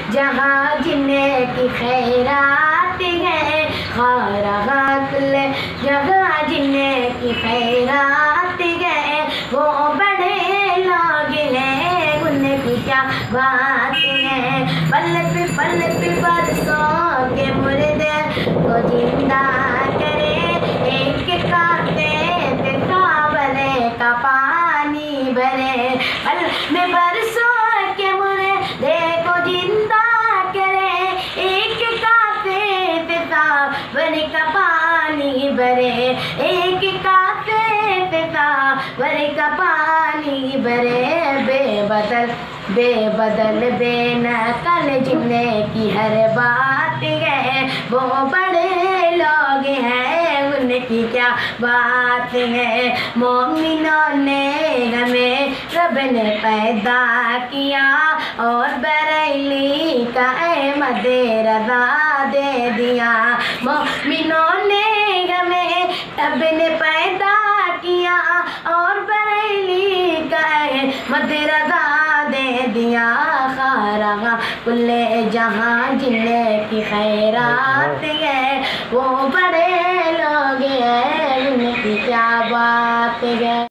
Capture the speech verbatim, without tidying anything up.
جہاں جنہیں کی خیرات ہے، خارغہ کل جگہ جنہیں کی خیرات ہے، وہ بڑے لوگ ہیں ان کی کیا بات ہے۔ پل پہ پل پہ برسوں کے مردے کو زندہ کرے، ایک کافے پہ کعبے کا پانی بھرے۔ پل میں برسوں کے مردے کو زندہ کرے، ایک کافے پہ کعبے کا پانی بھرے، ایک کافے پہ کعبے کا پانی بھرے۔ بے بدل بے بدل بے نقل جنہیں کی ہر بات ہے، وہ بڑے لوگ ہیں ان کی کیا بات ہے۔ مومنوں نے ہمیں رب نے پیدا کیا، اور بریلی کا احمد رضا دے دیا۔ مومنوں نے ہمیں رب نے پیدا کیا، اور بریلی کا احمد رضا دے دیا۔ خارغہ کل جہاں جنہیں کی خیرات ہے، وہ بڑے لوگ ہیں ان کی کیا بات ہے۔